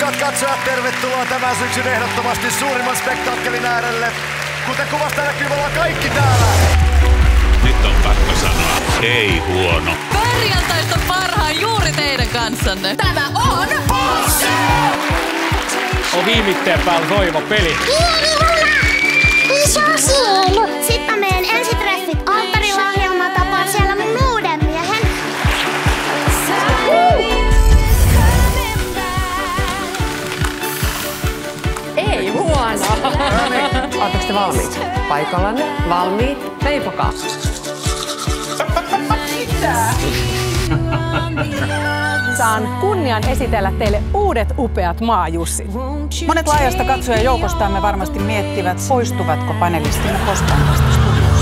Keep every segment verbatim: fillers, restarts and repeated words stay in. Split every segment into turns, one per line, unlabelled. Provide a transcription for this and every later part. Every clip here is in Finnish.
Rakkaat katsojat, tervetuloa tämän syksyn ehdottomasti suurimman spektaakkelin äärelle. Kuten kuvasta näkyy, me ollaan kaikki täällä.
Nyt on pakko sanoa, ei huono.
Perjantaista parhaan juuri teidän kanssanne. Tämä on Posse!
On viimitteen päällä soiva peli.
Iso sielu! Sitten mä menen ensitreffit alttarilla tapaan siellä mun uuden miehen.
Ei huono! Oletteko te valmiit? Paikallanne? Valmiit? Leipokaa!
Saan kunnian esitellä teille uudet upeat maajussit. Monet laajasta katsojan joukostamme varmasti miettivät, poistuvatko panelistimme koskaan tästä studiosta.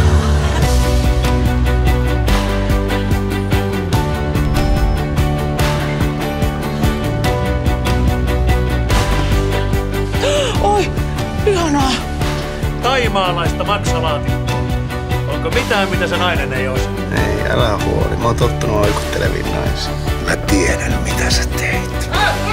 Oi, ihanaa!
Taimaalaista maksalaatikkoa. Onko mitään, mitä se nainen ei osaa?
Ei, älä huoli. Mä oon tottunut oikutteleviin naisiin. Mä tiedän, mitä sä teit.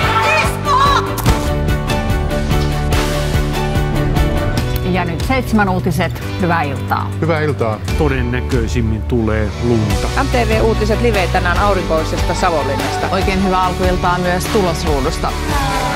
Ja nyt seitsemän uutiset. Hyvää iltaa.
Hyvää iltaa.
Todennäköisimmin tulee lunta.
M T V-uutiset live tänään aurinkoisesta Savonlinnasta. Oikein hyvää alkuiltaa myös tulosruudusta.